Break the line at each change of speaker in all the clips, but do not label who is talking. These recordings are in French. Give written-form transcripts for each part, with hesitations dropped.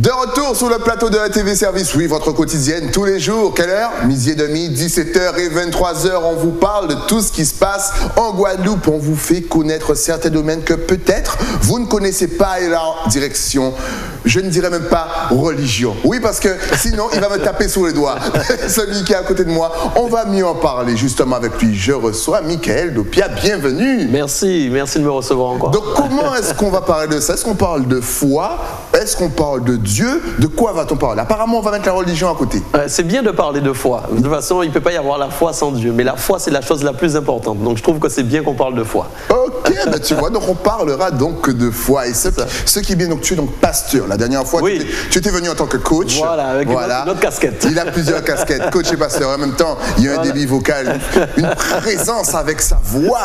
De retour sur le plateau de la TV Service, oui, votre quotidienne, tous les jours. Quelle heure? 12h30, 17h et 23h. On vous parle de tout ce qui se passe en Guadeloupe. On vous fait connaître certains domaines que peut-être vous ne connaissez pas et leur direction. Je ne dirais même pas religion. Oui, parce que sinon, il va me taper sur les doigts. Celui qui est à côté de moi, on va mieux en parler justement avec lui. Je reçois Michael Dopia. Bienvenue.
Merci de me recevoir encore.
Donc, comment est-ce qu'on va parler de ça? Est-ce qu'on parle de foi? Est-ce qu'on parle de Dieu? De quoi va-t-on parler? Apparemment, on va mettre la religion à côté.
C'est bien de parler de foi. De toute façon, il ne peut pas y avoir la foi sans Dieu. Mais la foi, c'est la chose la plus importante. Donc, je trouve que c'est bien qu'on parle de foi.
Ok, ben tu vois, donc on parlera donc de foi. Et ce qui est bien, donc tu es donc pasteur. La dernière fois,
oui,
tu étais venu en tant que coach.
Voilà, avec une autre casquette.
Il a plusieurs casquettes, coach et pasteur. En même temps, il y a un débit vocal, une présence avec sa voix.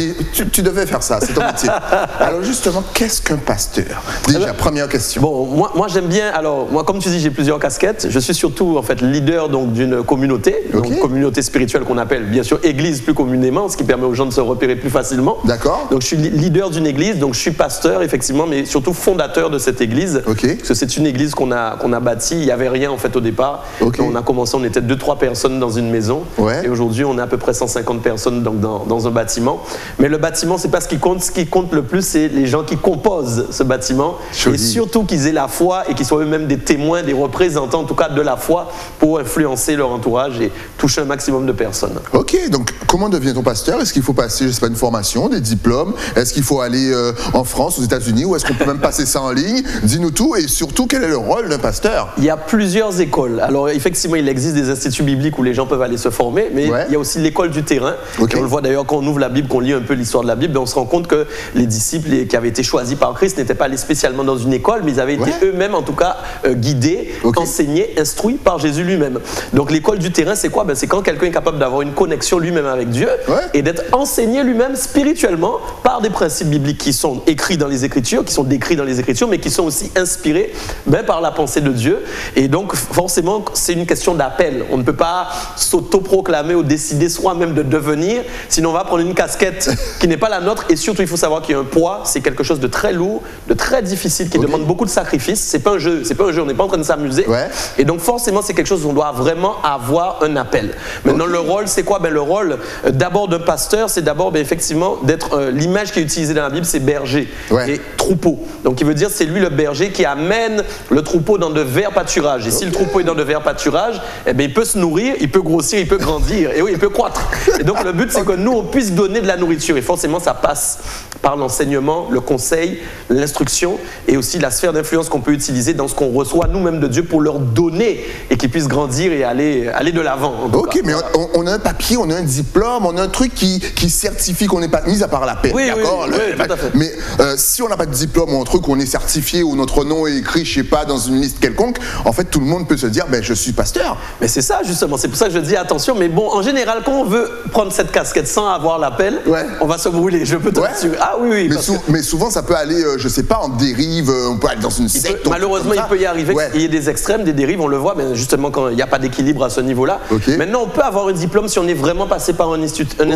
Tu devais faire ça, c'est ton métier. Alors justement, qu'est-ce qu'un pasteur? Déjà, première question.
Bon, moi j'aime bien, alors moi comme tu dis, j'ai plusieurs casquettes. Je suis surtout en fait leader donc d'une communauté, donc communauté spirituelle qu'on appelle bien sûr église plus communément, ce qui permet aux gens de se repérer plus facilement.
D'accord.
Donc je suis leader d'une église, donc je suis pasteur effectivement, mais surtout fondateur de cette église.
Ok.
Parce que c'est une église qu'on a bâtie, il n'y avait rien en fait au départ.
Ok.
On a commencé, on était 2-3 personnes dans une maison.
Ouais.
Et aujourd'hui on est à peu près 150 personnes donc, dans un bâtiment. Mais le bâtiment, c'est pas ce qui compte le plus, c'est les gens qui composent ce bâtiment.
Joli.
Et surtout qu'ils aient la foi et qu'ils soient eux-mêmes des témoins, des représentants en tout cas de la foi pour influencer leur entourage et toucher un maximum de personnes.
Ok, donc comment devient-on pasteur? Est-ce qu'il faut passer, je sais pas, une formation, des diplômes? Est-ce qu'il faut aller en France, aux États-Unis, ou est-ce qu'on peut même passer ça en ligne? Dis-nous tout, et surtout, quel est le rôle d'un pasteur?
Il y a plusieurs écoles. Alors effectivement, il existe des instituts bibliques où les gens peuvent aller se former, mais il y a aussi l'école du terrain.
Okay.
Et on le voit d'ailleurs quand on ouvre la Bible, qu'on lit un peu l'histoire de la Bible, on se rend compte que les disciples qui avaient été choisis par Christ n'étaient pas allés spécialement dans une école, mais ils avaient été eux-mêmes en tout cas guidés, enseignés, instruits par Jésus lui-même. Donc l'école du terrain, c'est quoi? C'est quand quelqu'un est capable d'avoir une connexion lui-même avec Dieu et d'être enseigné lui-même spirituellement par des principes bibliques qui sont écrits dans les Écritures, qui sont décrits dans les Écritures, mais qui sont aussi inspirés par la pensée de Dieu. Et donc forcément, c'est une question d'appel. On ne peut pas s'autoproclamer ou décider soi-même de devenir, sinon on va prendre une casquette qui n'est pas la nôtre. Et surtout, il faut savoir qu'il y a un poids, c'est quelque chose de très lourd, de très difficile, qui demande beaucoup de sacrifices. C'est pas un jeu, on n'est pas en train de s'amuser. Et donc forcément, c'est quelque chose où on doit vraiment avoir un appel. Maintenant, le rôle, c'est quoi? Le rôle d'abord d'un pasteur, c'est d'abord effectivement d'être l'image qui est utilisée dans la Bible, c'est berger et troupeau. Donc il veut dire c'est lui le berger qui amène le troupeau dans de verts pâturages. Et si le troupeau est dans de verts pâturages, il peut se nourrir, il peut grossir, il peut grandir, et oui, il peut croître. Et donc le but, c'est que nous, on puisse donner de la nourriture. Et forcément, ça passe par l'enseignement, le conseil, l'instruction et aussi la sphère d'influence qu'on peut utiliser dans ce qu'on reçoit nous-mêmes de Dieu pour leur donner et qu'ils puissent grandir et aller de l'avant.
Ok, mais on a un papier, on a un diplôme, on a un truc qui certifie qu'on n'est pas mis à part la paix.
Oui,
d'accord?
Oui, tout à fait.
Mais si on n'a pas de diplôme ou un truc où on est certifié, où notre nom est écrit, je sais pas, dans une liste quelconque, en fait, tout le monde peut se dire, je suis pasteur.
Mais c'est ça, justement. C'est pour ça que je dis attention. Mais bon, en général, quand on veut prendre cette casquette sans avoir l'appel, on va se brûler. Je peux te rassurer. Ah oui.
Mais souvent, ça peut aller, je sais pas, en dérive, on peut aller dans une secte.
Malheureusement, il peut y arriver qu'il y ait des extrêmes, des dérives, on le voit, mais justement quand il n'y a pas d'équilibre à ce niveau-là. Maintenant, on peut avoir un diplôme si on est vraiment passé par un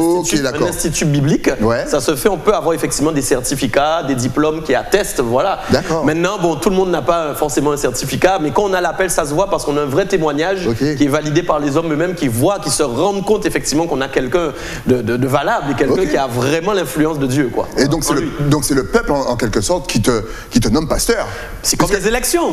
institut biblique. Ça se fait, on peut avoir effectivement des certificats, des diplômes qui attestent, voilà. Maintenant, tout le monde n'a pas forcément un certificat, mais quand on a l'appel, ça se voit parce qu'on a un vrai témoignage qui est validé par les hommes eux-mêmes, qui se rendent compte effectivement qu'on a quelqu'un de valable et quelqu'un qui a vraiment l'influence de Dieu, quoi.
Et donc c'est le peuple en quelque sorte qui te nomme pasteur.
C'est comme les élections.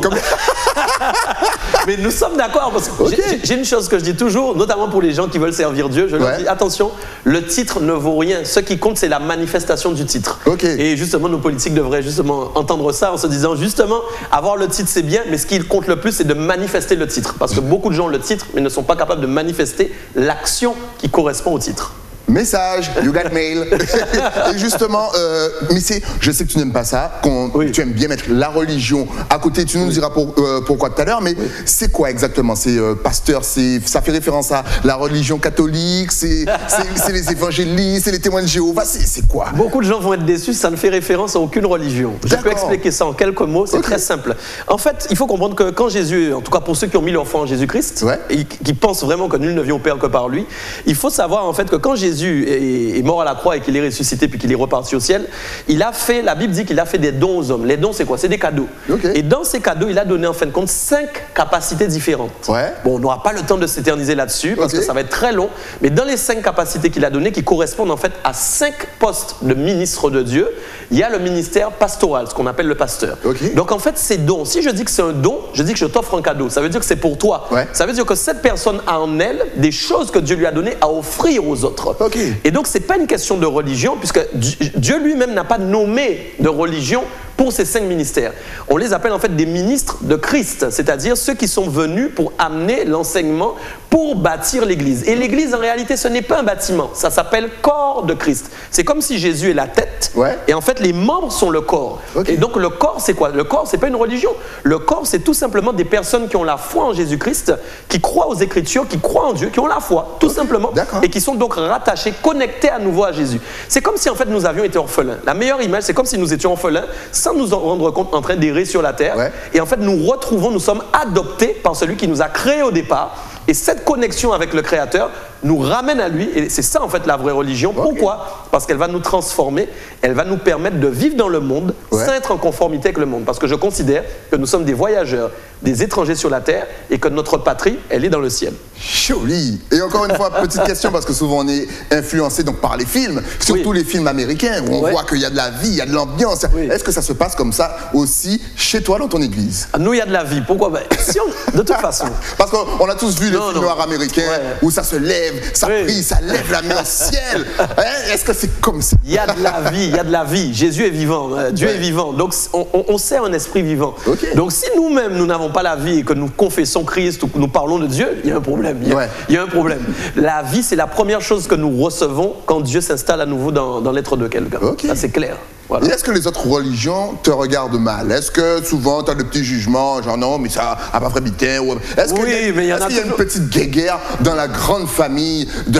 Mais nous sommes d'accord parce que j'ai une chose que je dis toujours, notamment pour les gens qui veulent servir Dieu, je leur dis attention, le titre ne vaut rien. Ce qui compte, c'est la manifestation du titre. Et justement, nos politiques devraient justement entendre ça en se disant justement, avoir le titre c'est bien, mais ce qui compte le plus, c'est de manifester le titre. Parce que beaucoup de gens ont le titre, mais ne sont pas capables de manifester l'action qui correspond au titre.
Message, you got mail. Et justement, mais je sais que tu n'aimes pas ça, tu aimes bien mettre la religion à côté, tu nous diras pourquoi tout à l'heure, mais c'est quoi exactement? C'est pasteur, ça fait référence à la religion catholique, c'est les évangélistes, c'est les témoins de Jéhovah, c'est quoi?
Beaucoup de gens vont être déçus, ça ne fait référence à aucune religion. Je peux expliquer ça en quelques mots, c'est très simple. En fait, il faut comprendre que quand Jésus, en tout cas pour ceux qui ont mis leur foi en Jésus-Christ, et qui pensent vraiment que nul ne vient au Père que par lui, il faut savoir en fait que quand Jésus Jésus est mort à la croix et qu'il est ressuscité puis qu'il est reparti au ciel, la Bible dit qu'il a fait des dons aux hommes. Les dons, c'est quoi? C'est des cadeaux. Et dans ces cadeaux, il a donné en fin de compte 5 capacités différentes. Bon, on n'aura pas le temps de s'éterniser là-dessus parce que ça va être très long, mais dans les 5 capacités qu'il a données, qui correspondent en fait à 5 postes de ministre de Dieu, il y a le ministère pastoral, ce qu'on appelle le pasteur. Donc en fait, ces dons, si je dis que c'est un don, je dis que je t'offre un cadeau. Ça veut dire que c'est pour toi. Ça veut dire que cette personne a en elle des choses que Dieu lui a données à offrir aux autres. Et donc, ce n'est pas une question de religion, puisque Dieu lui-même n'a pas nommé de religion pour ces 5 ministères. On les appelle en fait des ministres de Christ, c'est-à-dire ceux qui sont venus pour amener l'enseignement, pour bâtir l'Église. Et l'Église, en réalité, ce n'est pas un bâtiment, ça s'appelle corps de Christ. C'est comme si Jésus est la tête, et en fait, les membres sont le corps. Et donc, le corps, c'est quoi? Le corps, ce n'est pas une religion. Le corps, c'est tout simplement des personnes qui ont la foi en Jésus-Christ, qui croient aux Écritures, qui croient en Dieu, qui ont la foi, tout simplement, et qui sont donc rattachés, connectés à nouveau à Jésus. C'est comme si, en fait, nous avions été orphelins. La meilleure image, c'est comme si nous étions orphelins, sans nous en rendre compte, en train d'errer sur la terre. Et en fait, nous sommes adoptés par celui qui nous a créés au départ. Et cette connexion avec le Créateur nous ramène à lui. Et c'est ça, en fait, la vraie religion. Pourquoi? Parce qu'elle va nous transformer, elle va nous permettre de vivre dans le monde sans être en conformité avec le monde. Parce que je considère que nous sommes des voyageurs, des étrangers sur la terre, et que notre patrie, elle est dans le ciel.
Joli. Et encore une fois, petite question, parce que souvent on est influencé donc, par les films, surtout les films américains, où on voit qu'il y a de la vie, il y a de l'ambiance. Est-ce que ça se passe comme ça aussi chez toi, dans ton église?
Nous, il y a de la vie. Pourquoi? De toute façon.
Parce qu'on a tous vu les films noirs américains, où ça se lève, ça prie, ça lève la main au ciel. Est-ce que c'est comme ça?
Il y a de la vie, il y a de la vie. Jésus est vivant, Dieu est vivant. Donc, on sert un esprit vivant. Donc, si nous-mêmes, nous n'avons pas la vie et que nous confessons Christ ou que nous parlons de Dieu, il y a un problème. Il y a un problème. La vie, c'est la première chose que nous recevons quand Dieu s'installe à nouveau dans l'être de quelqu'un. Ça, c'est clair. Voilà.
Et est-ce que les autres religions te regardent mal? Est-ce que souvent tu as des petits jugements, genre non, mais ça n'a pas vrai bitin? Est-ce qu'il y a une petite guéguerre dans la grande famille de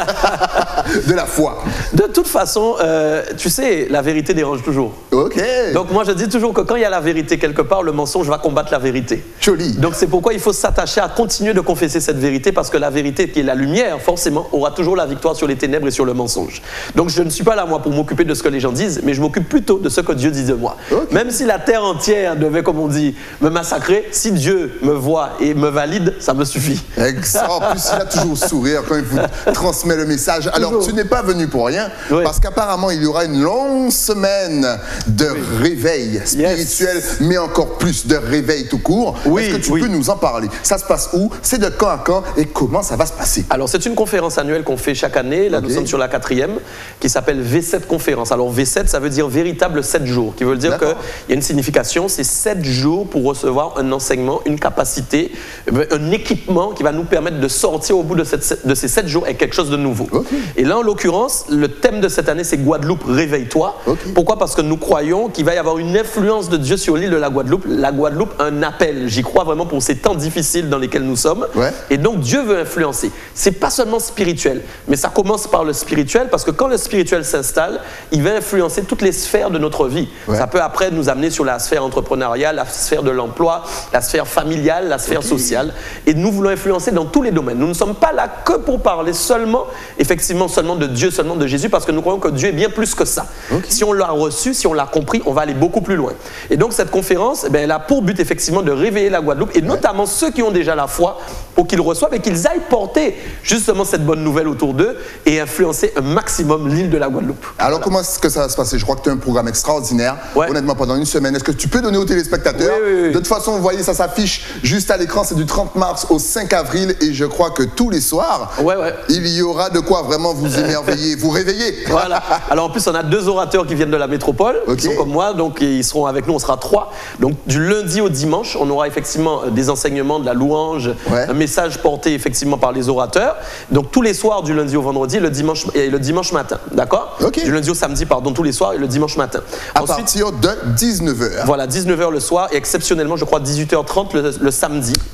la foi?
De toute façon, tu sais, la vérité dérange toujours. Donc moi je dis toujours que quand il y a la vérité quelque part, le mensonge va combattre la vérité.
Joli.
Donc c'est pourquoi il faut s'attacher à continuer de confesser cette vérité, parce que la vérité qui est la lumière, forcément, aura toujours la victoire sur les ténèbres et sur le mensonge. Donc je ne suis pas là moi pour m'occuper de ce que les gens disent, mais je m'occupe plutôt de ce que Dieu dit de moi. Même si la terre entière devait, comme on dit, me massacrer, si Dieu me voit et me valide, ça me suffit.
En plus, il a toujours sourire quand il vous transmet le message. Alors, tu n'es pas venu pour rien, parce qu'apparemment, il y aura une longue semaine de réveil spirituel, mais encore plus de réveil tout court. Est-ce que tu peux nous en parler? Ça se passe où? C'est de quand à quand? Et comment ça va se passer?
Alors, c'est une conférence annuelle qu'on fait chaque année. Là, nous sommes sur la 4e, qui s'appelle V7 Conférence. Alors, V7, ça veut dire véritable 7 jours, qui veut dire qu'il y a une signification, c'est 7 jours pour recevoir un enseignement, une capacité, un équipement qui va nous permettre de sortir au bout de ces 7 jours avec quelque chose de nouveau. Et là, en l'occurrence, le thème de cette année, c'est Guadeloupe, réveille-toi. Pourquoi? Parce que nous croyons qu'il va y avoir une influence de Dieu sur l'île de la Guadeloupe. La Guadeloupe, un appel. J'y crois vraiment pour ces temps difficiles dans lesquels nous sommes. Et donc, Dieu veut influencer. C'est pas seulement spirituel, mais ça commence par le spirituel, parce que quand le spirituel s'installe, il va influencer toutes les sphères de notre vie. Ça peut après nous amener sur la sphère entrepreneuriale, la sphère de l'emploi, la sphère familiale, la sphère sociale. Et nous voulons influencer dans tous les domaines. Nous ne sommes pas là que pour parler seulement, effectivement, seulement de Dieu, seulement de Jésus, parce que nous croyons que Dieu est bien plus que ça. Si on l'a reçu, si on l'a compris, on va aller beaucoup plus loin. Et donc cette conférence, elle a pour but effectivement de réveiller la Guadeloupe, et notamment ceux qui ont déjà la foi, pour qu'ils reçoivent et qu'ils aillent porter justement cette bonne nouvelle autour d'eux et influencer un maximum l'île de la Guadeloupe.
Alors comment est-ce que ça va se passer? Je crois que tu as un programme extraordinaire, honnêtement, pendant une semaine. Est-ce que tu peux donner aux téléspectateurs? De toute façon, vous voyez, ça s'affiche juste à l'écran. C'est du 30 mars au 5 avril, et je crois que tous les soirs, il y aura de quoi vraiment vous émerveiller, vous réveiller.
Voilà. Alors en plus, on a 2 orateurs qui viennent de la métropole, qui sont comme moi, donc ils seront avec nous, on sera 3. Donc du lundi au dimanche, on aura effectivement des enseignements, de la louange, un message porté effectivement par les orateurs. Donc tous les soirs, du lundi au vendredi, le dimanche matin, d'accord? Du lundi au samedi, pardon, tous les soirs, et le dimanche matin.
À partir de 19h.
Voilà, 19h le soir, et exceptionnellement, je crois, 18h30 le samedi.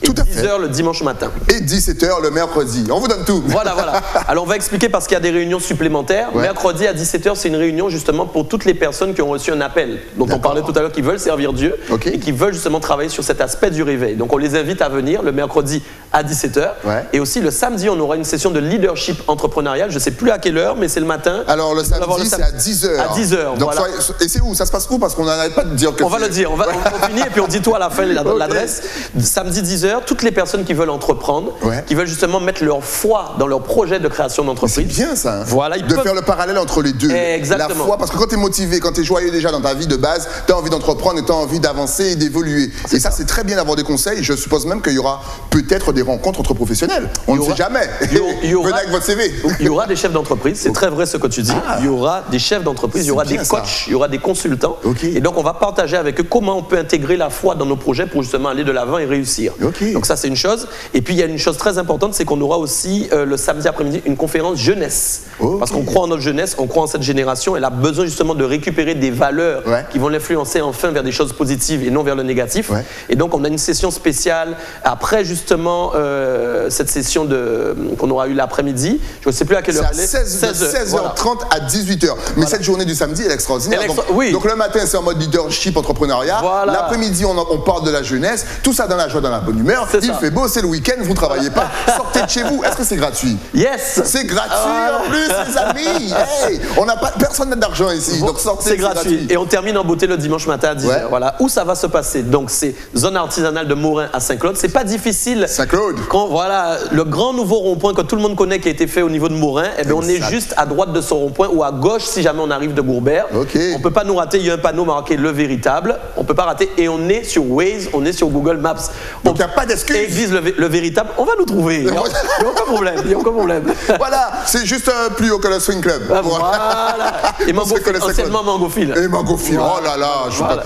et 10h le dimanche matin.
Et 17h le mercredi. On vous donne tout.
Voilà. Alors on va expliquer parce qu'il y a des réunions supplémentaires. Mercredi à 17h, c'est une réunion justement pour toutes les personnes qui ont reçu un appel, dont on parlait tout à l'heure, qui veulent servir Dieu et qui veulent justement travailler sur cet aspect du réveil. Donc on les invite à venir le mercredi à 17h. Et aussi le samedi, on aura une session de leadership entrepreneurial. Je ne sais plus à quelle heure, mais c'est le matin.
Alors le samedi, c'est à 10h.
À 10h,
donc, voilà. Et c'est où? Ça se passe où? Parce qu'on n'arrête pas de dire que...
On va le dire, on finit et puis on dit tout à la fin, l'adresse. Samedi 10h, toutes les personnes qui veulent entreprendre, qui veulent justement mettre leur foi dans leur projet de création d'entreprise.
C'est bien ça. Hein.
Voilà,
de faire le parallèle entre les deux.
Exactement.
La foi, parce que quand tu es motivé, quand tu es joyeux déjà dans ta vie de base, tu as envie d'entreprendre et tu as envie d'avancer et d'évoluer. Et ça, c'est très bien d'avoir des conseils. Je suppose même qu'il y aura peut-être des rencontres entre professionnels. On ne sait jamais. Venez avec votre CV.
Il y aura des chefs d'entreprise, c'est très vrai ce que tu dis. Il y aura des chefs d'entreprise, il y aura des coachs, il y aura des consultants. Et donc, on va partager avec eux comment on peut intégrer la foi dans nos projets pour justement aller de l'avant et réussir. Donc ça, c'est une chose. Et puis, il y a une chose très importante, c'est qu'on aura aussi le samedi après-midi une conférence jeunesse. Parce qu'on croit en notre jeunesse, on croit en cette génération. Elle a besoin justement de récupérer des valeurs qui vont l'influencer enfin vers des choses positives et non vers le négatif. Et donc, on a une session spéciale après justement cette session qu'on aura eu l'après-midi. Je ne sais plus à quelle heure elle est.
C'est 16h30 à 18h. Mais cette journée du samedi, elle est extraordinaire. Donc le matin, c'est en mode leadership, entrepreneuriat. L'après-midi, on parle de la jeunesse. Tout ça dans la joie, dans la bonne humeur. Il fait beau, c'est le week-end, vous ne travaillez pas. Sortez de chez vous. Est-ce que c'est gratuit?
Yes.
C'est gratuit en plus, les amis. Hey, personne n'a d'argent ici. Donc sortez,
c'est gratuit. Et on termine en beauté le dimanche matin à 10h. Voilà. Où ça va se passer? Donc c'est zone artisanale de Morin à Saint-Claude. C'est pas difficile.
Saint-Claude.
Voilà, le grand nouveau rond-point que tout le monde connaît qui a été fait au niveau de Morin, on est juste à droite de ce rond-point ou à gauche si jamais on arrive de Gourbert. On ne peut pas nous rater, il y a un panneau marqué Le Véritable. On ne peut pas rater et on est sur Waze, on est sur Google Maps.
Donc il n'y a pas d'excuse.
Église le Véritable, on va nous trouver. Il n'y a aucun problème.
Voilà, c'est juste plus haut que le Swing Club.
Voilà. Et anciennement Mangophile.
Et Mangophile, oh là là.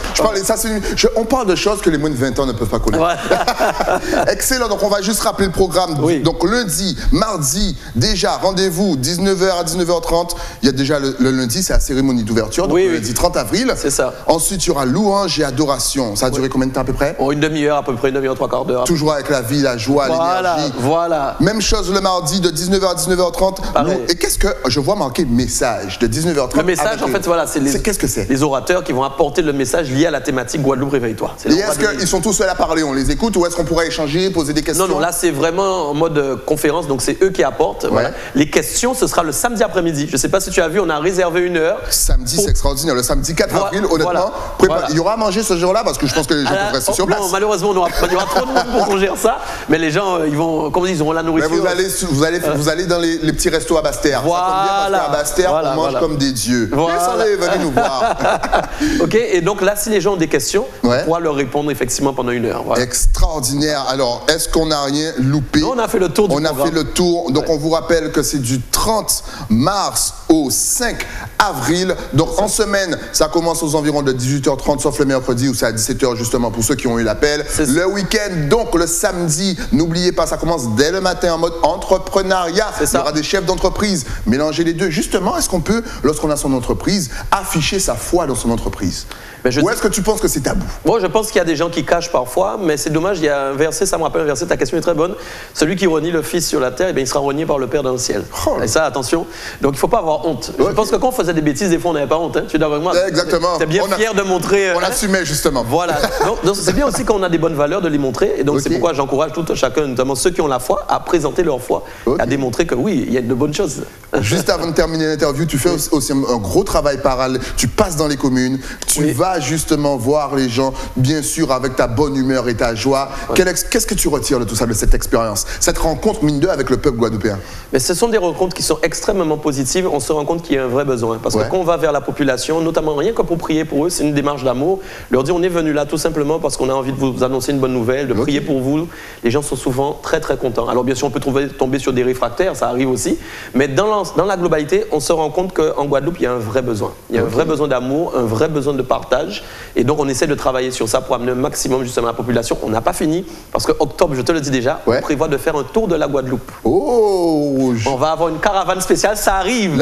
On parle de choses que les moins de 20 ans ne peuvent pas connaître. Excellent, donc on va juste rappeler le programme. Donc lundi, mardi, déjà, rendez-vous 19h à 19h30. Il y a déjà le lundi, c'est la cérémonie d'ouverture, donc le lundi 30 avril.
C'est ça.
Ensuite, il y aura louange et adoration. Ça a duré combien de temps à peu près?
Une demi-heure à peu près, une demi-heure, trois quarts d'heure.
Toujours avec la vie, la joie, l'énergie.
Voilà.
Même chose le mardi de 19h à 19h30. Et qu'est-ce que je vois marquer message de 19h30?
Le message, en fait, voilà, c'est
qu'est-ce que c'est?
Les orateurs qui vont apporter le message lié à la thématique Guadeloupe réveille-toi.
Et est-ce qu'ils sont tous seuls à parler? On les écoute ou est-ce qu'on pourrait échanger, poser des questions?
Non, là c'est vraiment en mode conférence, donc c'est eux qui apportent. Voilà. Les questions, ce sera le samedi après-midi. Je ne sais pas si tu as vu, on a réservé une heure.
Samedi, c'est extraordinaire. Le samedi 4 avril, honnêtement, il y aura à manger ce jour-là parce que je pense que les gens peuvent rester sur place.
Non, malheureusement, il y aura trop de monde pour qu'on gère ça, mais les gens, ils vont, comme ils auront la nourriture.
Mais vous allez dans les petits restos à Basse-Terre.
Voilà.
À Basse-Terre, on mange comme des dieux. Venez nous voir.
Ok, et donc là, si les gens ont des questions, on pourra leur répondre effectivement pendant une heure. Voilà.
Extraordinaire. Alors, est-ce qu'on n'a rien loupé?
Non, on a fait le tour du programme.
On a fait le tour. Donc, on vous rappelle que c'est du 30 mars au 5 avril. Donc, en semaine, ça commence aux environs de 18h30, sauf le mercredi où c'est à 17h justement pour ceux qui ont eu l'appel. Le week-end, donc le samedi, n'oubliez pas, ça commence dès le matin en mode entrepreneuriat. Il y aura des chefs d'entreprise. Mélangez les deux. Justement, est-ce qu'on peut, lorsqu'on a son entreprise, afficher sa foi dans son entreprise? Ou est-ce que tu penses que c'est tabou?
Moi, je pense qu'il y a des gens qui cachent parfois, mais c'est dommage, il y a un verset, ça me rappelle un verset, ta question est très bonne. Celui qui renie le Fils sur la terre, il sera renié par le Père dans le ciel. Et ça, attention. Donc, il ne faut pas avoir honte. Je pense que quand on faisait des bêtises, des fois, on n'avait pas honte. Hein. Tu es d'accord avec moi?
Exactement.
Tu es bien fier de montrer...
On l'assumait, justement.
Voilà. Donc, c'est bien aussi quand on a des bonnes valeurs de les montrer. Et donc, c'est pourquoi j'encourage tout chacun, notamment ceux qui ont la foi, à présenter leur foi, à démontrer que oui, il y a de bonnes choses.
Juste avant de terminer l'interview, tu fais aussi un gros travail parallèle. Tu passes dans les communes, tu vas justement voir les gens, bien sûr, avec ta bonne humeur et ta joie. Qu'est-ce que tu retires de tout ça, de cette expérience? Cette rencontre, mine de, avec le peuple guadeloupéen?
Mais ce sont des rencontres qui sont extrêmement positives. On se rend compte qu'il y a un vrai besoin. Parce que quand on va vers la population, notamment rien que pour prier pour eux, c'est une démarche d'amour. Leur dire, on est venu là tout simplement parce qu'on a envie de vous annoncer une bonne nouvelle, de prier pour vous. Les gens sont souvent très, très contents. Alors, bien sûr, on peut tomber sur des réfractaires, ça arrive aussi. Mais dans la globalité, on se rend compte qu'en Guadeloupe, il y a un vrai besoin. Il y a un vrai besoin d'amour, un vrai besoin de partage. Et donc, on essaie de travailler sur ça pour amener un maximum justement à la population. On n'a pas fini parce que octobre, je te le dis déjà, on prévoit de faire un tour de la Guadeloupe. On va avoir une caravane spéciale, ça arrive.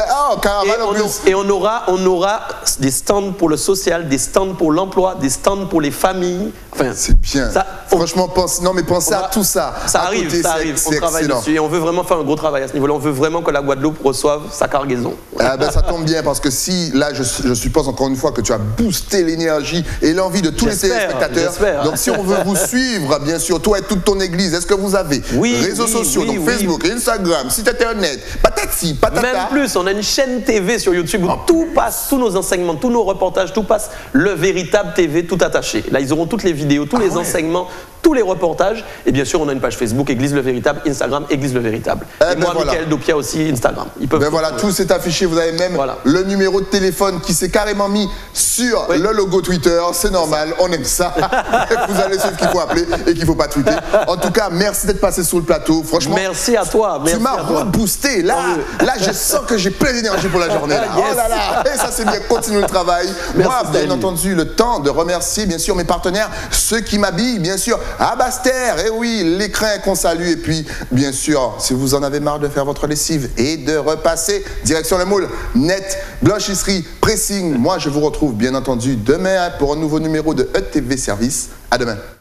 Et on aura des stands pour le social, des stands pour l'emploi, des stands pour les familles.
Enfin, c'est bien. Franchement, pensez à tout ça.
Ça arrive. On travaille dessus et on veut vraiment faire un gros travail à ce niveau-là. On veut vraiment que la Guadeloupe reçoive sa cargaison.
Ça tombe bien parce que si, là, je suppose encore une fois que tu as boosté l'énergie et l'envie de tous les téléspectateurs. Donc, si on veut vous suivre, bien sûr, toi et toute ton église, est-ce que vous avez réseaux sociaux, donc Facebook, Instagram, site internet, patati, patata.
Même plus, on a une chaîne TV sur YouTube où tout passe, tous nos enseignements, tous nos reportages, tout passe, Le Véritable TV, tout attaché. Là, ils auront toutes les vidéos, tous les enseignements, tous les reportages. Et bien sûr, on a une page Facebook, Église Le Véritable, Instagram, Église Le Véritable. Et moi, Michael Dopia aussi, Instagram.
Tout s'est affiché. Vous avez même le numéro de téléphone qui s'est carrément mis sur le logo Twitter. C'est normal, on aime ça. Vous allez suivre qu'il faut appeler et qu'il ne faut pas tweeter. En tout cas, merci d'être passé sur le plateau. Franchement,
merci à toi.
Tu m'as reboosté. Là, je sens que j'ai plein d'énergie pour la journée. Là. Oh là là. Et ça, c'est bien. Continue le travail. Moi, bien entendu, le temps de remercier, bien sûr, mes partenaires, ceux qui m'habillent, bien sûr. Abaster, et oui, l'écrin qu'on salue. Et puis, bien sûr, si vous en avez marre de faire votre lessive et de repasser, direction le moule, net, blanchisserie, pressing. Moi, je vous retrouve, bien entendu, demain pour un nouveau numéro de ETV Service. À demain.